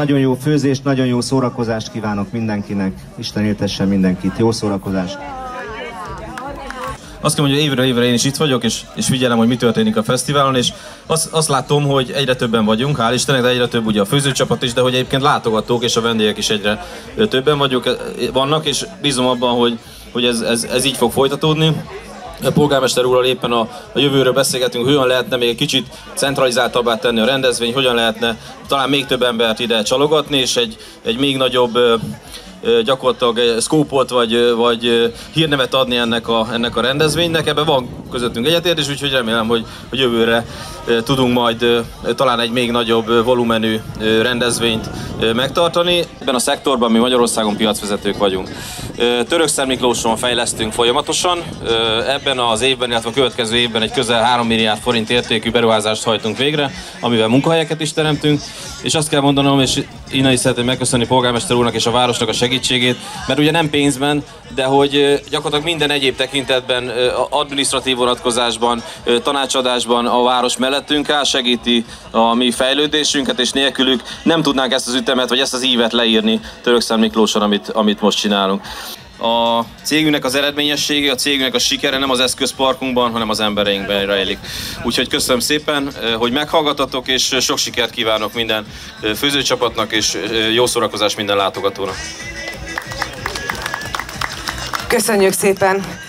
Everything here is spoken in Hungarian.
nagyon jó főzést, nagyon jó szórakozást kívánok mindenkinek. Isten éltessen mindenkit. Jó szórakozást! Azt kell mondani, hogy évről évre én is itt vagyok, és figyelem, hogy mi történik a fesztiválon, és azt látom, hogy egyre többen vagyunk, hál' Istennek, de egyre több ugye a főzőcsapat is, de hogy egyébként látogatók és a vendégek is egyre többen vannak, és bízom abban, hogy ez így fog folytatódni. A polgármester úrral éppen a jövőről beszélgetünk, hogyan lehetne még egy kicsit centralizáltabbá tenni a rendezvény, hogyan lehetne talán még több embert ide csalogatni, és egy még nagyobb gyakorlatilag szkópot vagy hírnevet adni ennek a rendezvénynek. Ebben van közöttünk egyetértés, úgyhogy remélem, hogy jövőre tudunk majd talán egy még nagyobb volumenű rendezvényt megtartani. Ebben a szektorban mi Magyarországon piacvezetők vagyunk. Törökszentmiklóson fejlesztünk folyamatosan. Ebben az évben, illetve a következő évben egy közel 3 milliárd forint értékű beruházást hajtunk végre, amivel munkahelyeket is teremtünk. És azt kell mondanom, és innen is szeretném megköszönni polgármester úrnak és a városnak a segítségét, mert ugye nem pénzben, de hogy gyakorlatilag minden egyéb tekintetben, adminisztratív vonatkozásban, tanácsadásban a város mellettünk áll, segíti a mi fejlődésünket, és nélkülük nem tudnánk ezt az ütemet, vagy ezt az ívet leírni Törökszentmiklóson, amit most csinálunk. A cégünknek az eredményessége, a cégünknek a sikere nem az eszközparkunkban, hanem az embereinkben rejlik. Úgyhogy köszönöm szépen, hogy meghallgatatok, és sok sikert kívánok minden főzőcsapatnak, és jó szórakozást minden látogatónak. Köszönjük szépen!